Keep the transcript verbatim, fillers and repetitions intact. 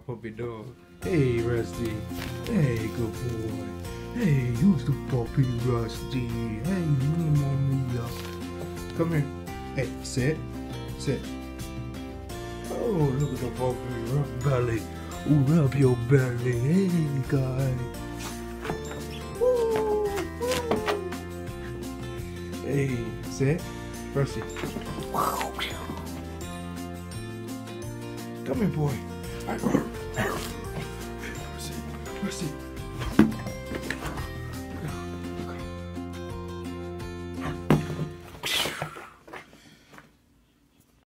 puppy dog. Hey, Rusty. Hey, good boy. Hey, who's the puppy, Rusty? Hey, Mamma. Come here. Hey, sit. Sit. Oh, look at the puppy. Rub belly. Ooh, rub your belly. Hey, guy. Woo, woo. Hey, sit. Rusty. Come here, boy. Rusty. Rusty.